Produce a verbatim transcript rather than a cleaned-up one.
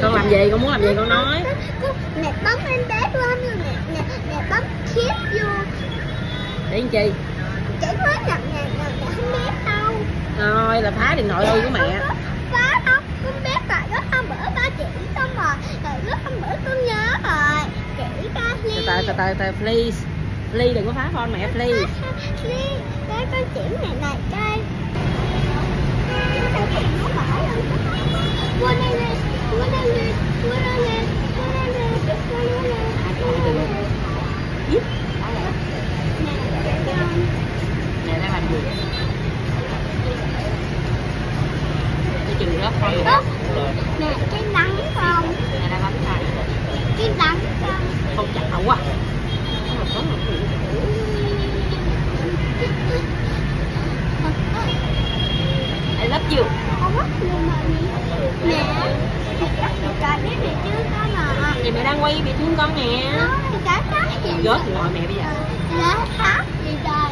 Con làm gì? Con muốn làm gì con nói. Mẹ bấm em bé lên nè, nè, nè bấm kiss vô. Để làm chi? Chỉ nói nhận nè, nè, không biết đâu. Thôi là phá điện thoại luôn của mẹ. Phá đâu, con bé tại đó hôm bữa ba chỉ xong rồi, rồi lúc hôm bữa con nhớ rồi. Chỉ ra Ly. Từ từ từ từ please. Ly đừng có phá phone mẹ please. Ly, đây con chỉ mẹ này đây. Nó bỏ lên. Qua đây nè, qua đây nè, qua đây nè, qua đây nè, qua đây nè. Giúp. Mẹ đang làm gì? Cái chừng rớt con rồi. Nè, cái nắng không? Mẹ đang bấm tay. Cái nắng không? Không chặt hậu quá. I love you. Nè, cái biết gì chứ con mà. Vậy mẹ đang quay bị thương con nè. Cái cái gì? Rớt điện thoại mẹ bây giờ. Lá hát gì đó.